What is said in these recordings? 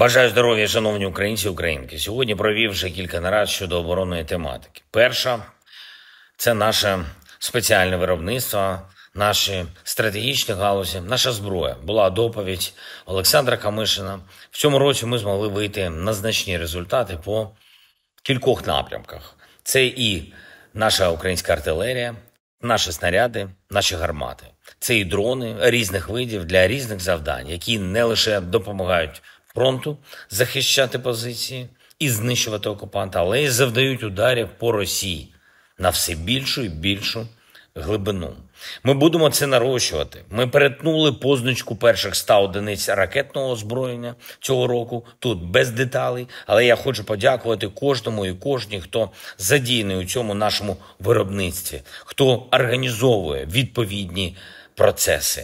Бажаю здоров'я, шановні українці і українки. Сьогодні провів вже кілька нарад щодо оборонної тематики. Перша – це наше спеціальне виробництво, наші стратегічні галузі, наша зброя. Була доповідь Олександра Камишина. В цьому році ми змогли вийти на значні результати по кількох напрямках. Це і наша українська артилерія, наші снаряди, наші гармати. Це і дрони різних видів для різних завдань, які не лише допомагають фронту захищати позиції і знищувати окупанта, але й завдають ударів по Росії на все більшу і більшу глибину. Ми будемо це нарощувати. Ми перетнули позначку перших 100 одиниць ракетного озброєння цього року. Тут без деталей, але я хочу подякувати кожному і кожній, хто задіяний у цьому нашому виробництві, хто організовує відповідні процеси.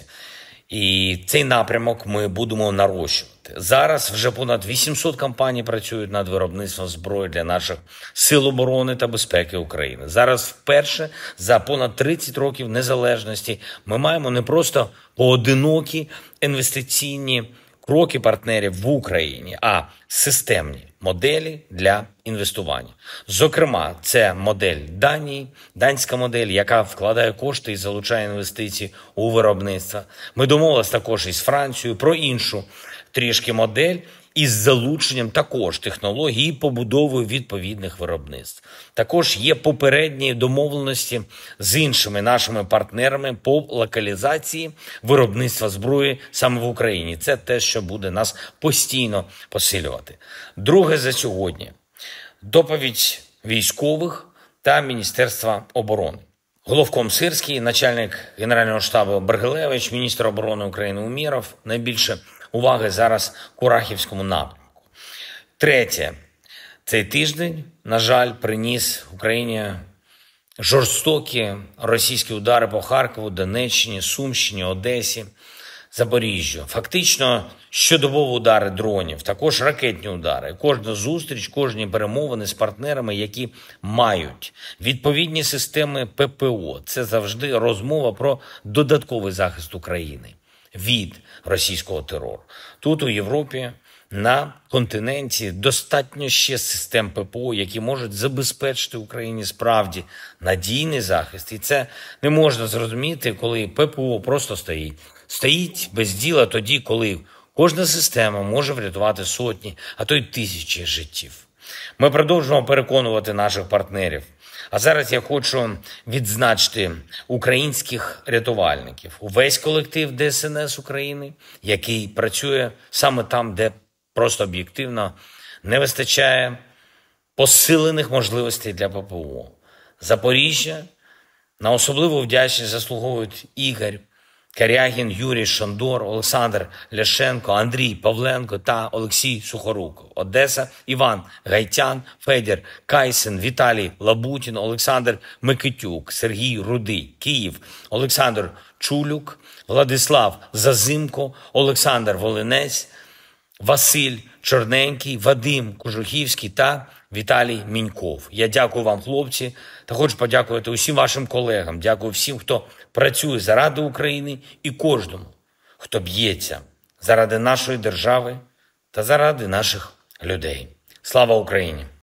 І цей напрямок ми будемо нарощувати. Зараз вже понад 800 компаній працюють над виробництвом зброї для наших сил оборони та безпеки України. Зараз вперше за понад 30 років незалежності ми маємо не просто поодинокі інвестиційні кроки партнерів в Україні, а системні моделі для інвестування. Зокрема, це модель Данії, данська модель, яка вкладає кошти і залучає інвестиції у виробництво. Ми домовилися також із Францією про іншу трішки модель із залученням також технологій і побудовою відповідних виробництв. Також є попередні домовленості з іншими нашими партнерами по локалізації виробництва зброї саме в Україні. Це те, що буде нас постійно посилювати. Друге за сьогодні – доповідь військових та Міністерства оборони. Головком Сирський, начальник Генерального штабу Бергелевич, міністр оборони України Умєров. Найбільше уваги зараз Курахівському напрямку. Третє. Цей тиждень, на жаль, приніс Україні жорстокі російські удари по Харкову, Донеччині, Сумщині, Одесі, Запоріжжю. Фактично щодобово удари дронів, також ракетні удари. Кожна зустріч, кожні перемовини з партнерами, які мають відповідні системи ППО. Це завжди розмова про додатковий захист України від російського терору. Тут у Європі, на континенті достатньо ще систем ППО, які можуть забезпечити Україні справді надійний захист. І це не можна зрозуміти, коли ППО просто стоїть. Стоїть без діла тоді, коли кожна система може врятувати сотні, а то й тисячі життів. Ми продовжуємо переконувати наших партнерів. А зараз я хочу відзначити українських рятувальників, увесь колектив ДСНС України, який працює саме там, де просто об'єктивно не вистачає посилених можливостей для ППО. Запоріжжя на особливу вдячність заслуговують Ігор Карягін, Юрій Шандор, Олександр Ляшенко, Андрій Павленко та Олексій Сухоруков. Одеса – Іван Гайтян, Федір Кайсен, Віталій Лабутін, Олександр Микитюк, Сергій Рудий. Київ – Олександр Чулюк, Владислав Зазимко, Олександр Волинець, Василь Чорненький, Вадим Кожухівський та Віталій Міньков. Я дякую вам, хлопці, та хочу подякувати усім вашим колегам. Дякую всім, хто працює заради України і кожному, хто б'ється заради нашої держави та заради наших людей. Слава Україні!